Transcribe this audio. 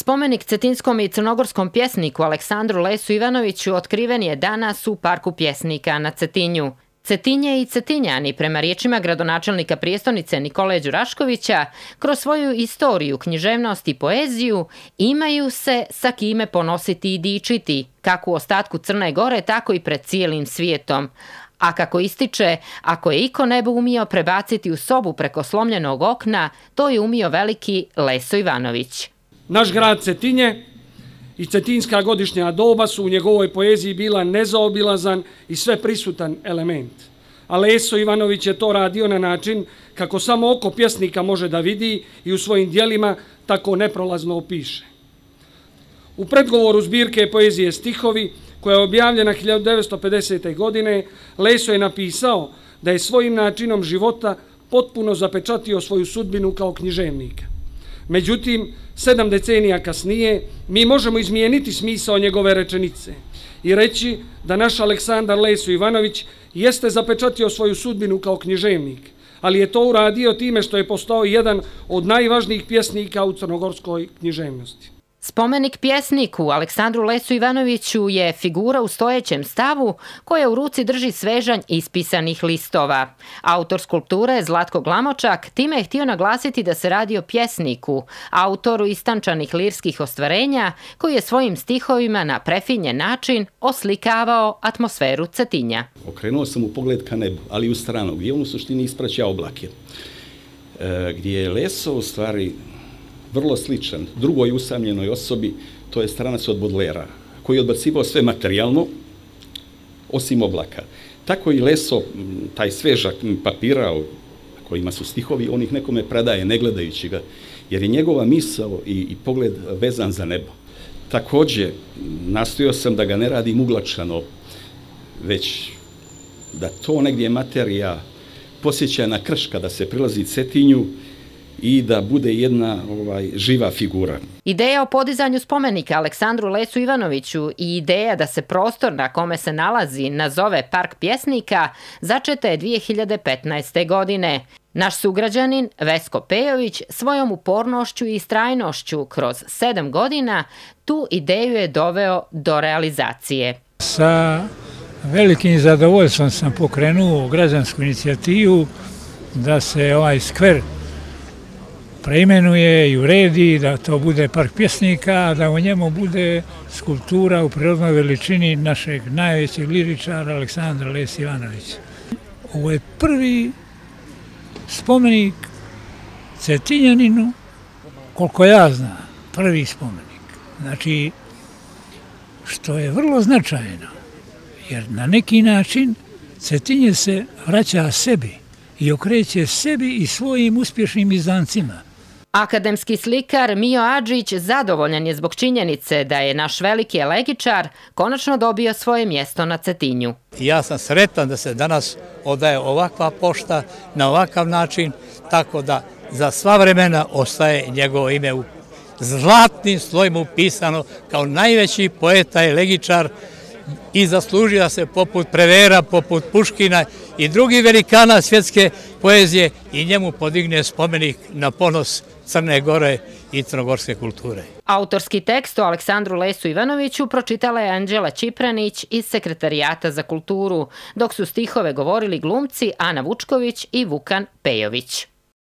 Spomenik cetinskom i crnogorskom pjesniku Aleksandru Lesu Ivanoviću otkriven je danas u Parku pjesnika na Cetinju. Cetinje i Cetinjani, prema riječima gradonačelnika prijestolnice Nikole Đuraškovića, kroz svoju istoriju, književnost i poeziju imaju se sa kime ponositi i dičiti, kako u ostatku Crne Gore, tako i pred cijelim svijetom. A kako ističe, ako je iko nebo umio prebaciti u sobu preko slomljenog okna, to je umio veliki Leso Ivanović. Naš grad Cetinje i cetinska godišnja doba su u njegovoj poeziji bila nezaobilazan i sveprisutan element. A Leso Ivanović je to radio na način kako samo oko pjesnika može da vidi i u svojim dijelima tako neprolazno opiše. U predgovoru zbirke poezije Stihovi, koja je objavljena 1950. godine, Leso je napisao da je svojim načinom života potpuno zapečatio svoju sudbinu kao književnika. Međutim, 7 decenija kasnije mi možemo izmijeniti smisao njegove rečenice i reći da naš Aleksandar Leso Ivanović jeste zapečatio svoju sudbinu kao književnik, ali je to uradio time što je postao jedan od najvažnijih pjesnika u crnogorskoj književnosti. Spomenik pjesniku Aleksandru Lesu Ivanoviću je figura u stojećem stavu koja u ruci drži svežanj ispisanih listova. Autor skulpture Zlatko Glamočak time je htio naglasiti da se radi o pjesniku, autoru istančanih lirskih ostvarenja, koji je svojim stihovima na prefinjen način oslikavao atmosferu Cetinja. Okrenuo sam mu pogled ka nebu, ali u stranu, gdje on u suštini ispraća oblake, gdje je Leso u stvari vrlo sličan drugoj usamljenoj osobi, to je stranac od Bodlera, koji je odbacivao sve materijalno, osim oblaka. Tako i Leso, taj svežak papira kojima su stihovi, on ih nekome predaje, ne gledajući ga, jer je njegova misao i pogled vezan za nebo. Također, nastojao sam da ga ne radim uglačano, već da to negdje materija posjeća na krš kada se prilazi Cetinju, i da bude jedna živa figura. Ideja o podizanju spomenika Aleksandru Lesu Ivanoviću i ideja da se prostor na kome se nalazi nazove Park pjesnika začeta je 2015. godine. Naš sugrađanin Vesko Pejović svojom upornošću i istrajnošću kroz 7 godina tu ideju je doveo do realizacije. Sa velikim zadovoljstvom sam pokrenuo građansku inicijativu da se ovaj skver preimenuje i uredi, da to bude park pjesnika, da u njemu bude skulptura u prirodnoj veličini našeg najvećeg liričara Aleksandra Lesa Ivanovića. Ovo je prvi spomenik Cetinjaninu, koliko ja znam, prvi spomenik. Znači, što je vrlo značajno, jer na neki način Cetinje se vraća sebi i okreće sebi i svojim uspješnim izdancima. Akademski slikar Mio Adžić zadovoljan je zbog činjenice da je naš veliki elegičar konačno dobio svoje mjesto na Cetinju. Ja sam sretan da se danas odaje ovakva pošta na ovakav način, tako da za sva vremena ostaje njegovo ime u zlatnim slojima upisano kao najveći poeta i elegičar i zaslužio da se poput Prevera, poput Puškina i drugih velikana svjetske poezije i njemu podigne spomenik na ponos Crne Gore i crnogorske kulture. Autorski tekst o Aleksandru Lesu Ivanoviću pročitala je Anđela Čipranić iz Sekretarijata za kulturu, dok su stihove govorili glumci Ana Vučković i Vukan Pejović.